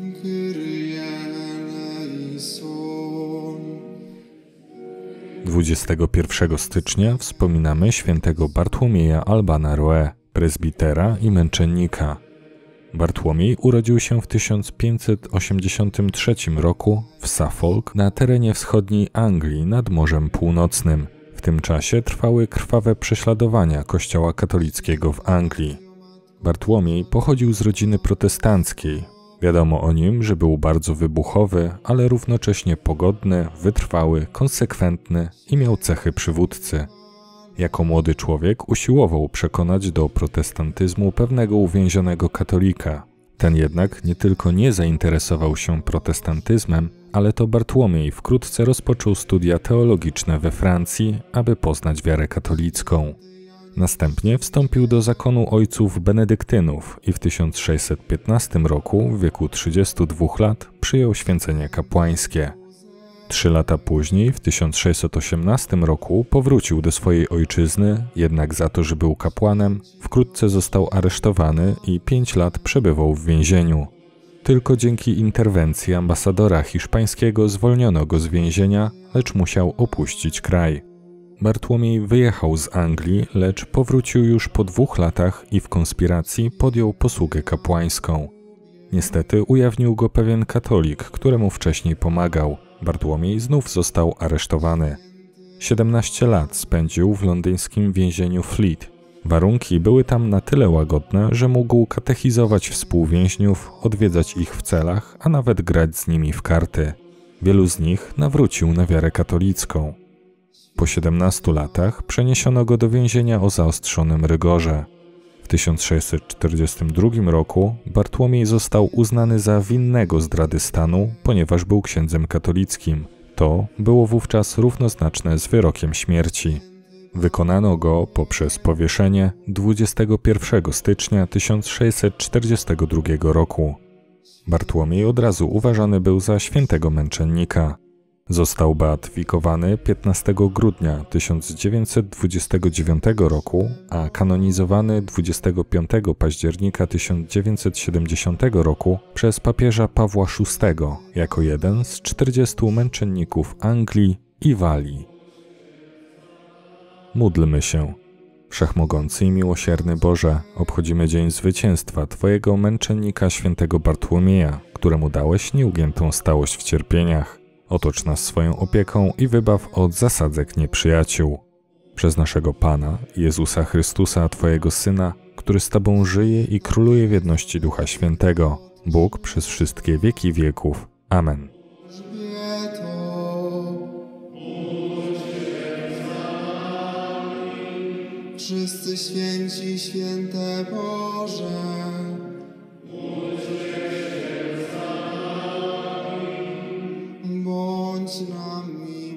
...21 stycznia wspominamy świętego Bartłomieja Albana Roe, prezbitera i męczennika. Bartłomiej urodził się w 1583 roku w Suffolk na terenie wschodniej Anglii nad Morzem Północnym. W tym czasie trwały krwawe prześladowania Kościoła katolickiego w Anglii. Bartłomiej pochodził z rodziny protestanckiej. Wiadomo o nim, że był bardzo wybuchowy, ale równocześnie pogodny, wytrwały, konsekwentny i miał cechy przywódcy. Jako młody człowiek usiłował przekonać do protestantyzmu pewnego uwięzionego katolika. Ten jednak nie tylko nie zainteresował się protestantyzmem, ale to Bartłomiej wkrótce rozpoczął studia teologiczne we Francji, aby poznać wiarę katolicką. Następnie wstąpił do zakonu ojców benedyktynów i w 1615 roku, w wieku 32 lat, przyjął święcenie kapłańskie. 3 lata później, w 1618 roku, powrócił do swojej ojczyzny, jednak za to, że był kapłanem, wkrótce został aresztowany i 5 lat przebywał w więzieniu. Tylko dzięki interwencji ambasadora hiszpańskiego zwolniono go z więzienia, lecz musiał opuścić kraj. Bartłomiej wyjechał z Anglii, lecz powrócił już po 2 latach i w konspiracji podjął posługę kapłańską. Niestety ujawnił go pewien katolik, któremu wcześniej pomagał. Bartłomiej znów został aresztowany. 17 lat spędził w londyńskim więzieniu Fleet. Warunki były tam na tyle łagodne, że mógł katechizować współwięźniów, odwiedzać ich w celach, a nawet grać z nimi w karty. Wielu z nich nawrócił na wiarę katolicką. Po 17 latach przeniesiono go do więzienia o zaostrzonym rygorze. W 1642 roku Bartłomiej został uznany za winnego zdrady stanu, ponieważ był księdzem katolickim. To było wówczas równoznaczne z wyrokiem śmierci. Wykonano go poprzez powieszenie 21 stycznia 1642 roku. Bartłomiej od razu uważany był za świętego męczennika. Został beatyfikowany 15 grudnia 1929 roku, a kanonizowany 25 października 1970 roku przez papieża Pawła VI jako jeden z 40 męczenników Anglii i Walii. Módlmy się. Wszechmogący i miłosierny Boże, obchodzimy dzień zwycięstwa Twojego męczennika świętego Bartłomieja, któremu dałeś nieugiętą stałość w cierpieniach. Otocz nas swoją opieką i wybaw od zasadzek nieprzyjaciół. Przez naszego Pana, Jezusa Chrystusa, Twojego Syna, który z Tobą żyje i króluje w jedności Ducha Świętego, Bóg przez wszystkie wieki wieków. Amen. Wszyscy święci, święte Boże, bądź nami.